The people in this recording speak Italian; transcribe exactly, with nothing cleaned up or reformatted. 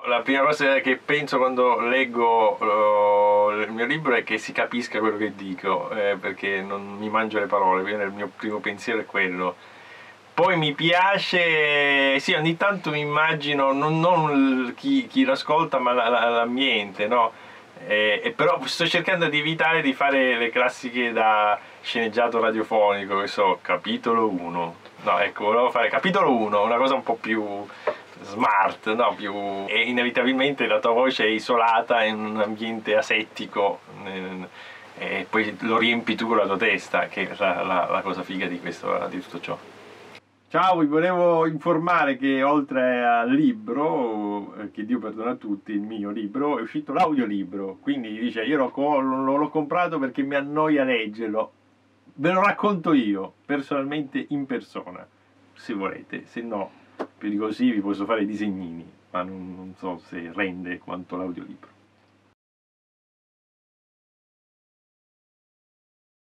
la prima cosa che penso quando leggo uh, il mio libro è che si capisca quello che dico, eh, perché non mi mangio le parole, quindi il mio primo pensiero è quello. Poi mi piace, sì, ogni tanto mi immagino, non, non chi, chi l'ascolta, ma la, la, l'ambiente, no? E, e però sto cercando di evitare di fare le classiche da sceneggiato radiofonico, che so, capitolo uno. No, ecco, volevo fare capitolo uno, una cosa un po' più smart, no? Più... E inevitabilmente la tua voce è isolata in un ambiente asettico, e poi lo riempi tu con la tua testa, che è la, la, la cosa figa di, questo, di tutto ciò. Ciao, vi volevo informare che oltre al libro, eh, che Dio perdona a tutti, il mio libro, è uscito l'audiolibro. Quindi dice, io l'ho, l'ho comprato perché mi annoia leggerlo. Ve lo racconto io, personalmente in persona, se volete. Se no, più di così vi posso fare disegnini, ma non, non so se rende quanto l'audiolibro.